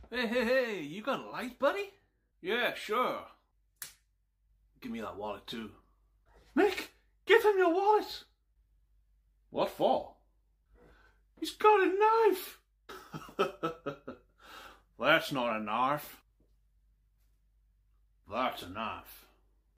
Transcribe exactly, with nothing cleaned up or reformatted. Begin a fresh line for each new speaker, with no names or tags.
Hey, hey, hey, you got a light, buddy? Yeah, sure. Give me that wallet too. Mick, give him your wallet. What for? He's got a knife. That's not a knife. That's a knife.